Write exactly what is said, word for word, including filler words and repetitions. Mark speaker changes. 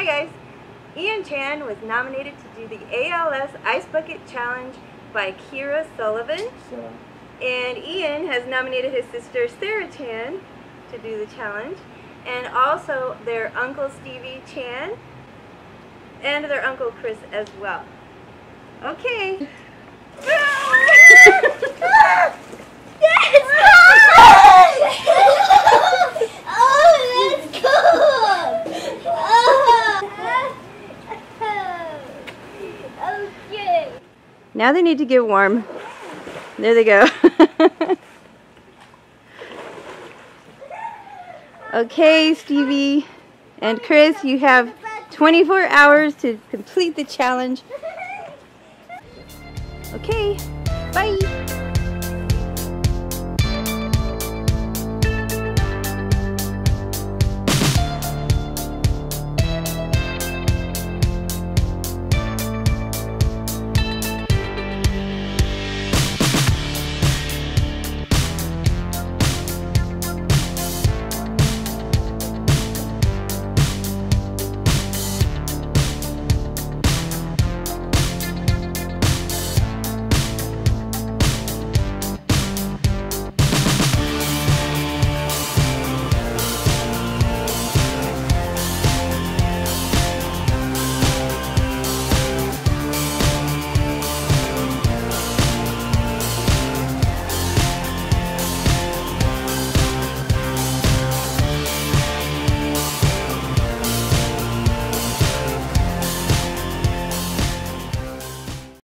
Speaker 1: Hi guys! Ian Chan was nominated to do the A L S Ice Bucket Challenge by Kira Sullivan.
Speaker 2: So.
Speaker 1: And Ian has nominated his sister Sarah Chan to do the challenge. And also their uncle Stevie Chan. And their uncle Chris as well. Okay. Now they need to get warm. There they go. Okay, Stevie and Chris, you have twenty-four hours to complete the challenge. Okay, bye.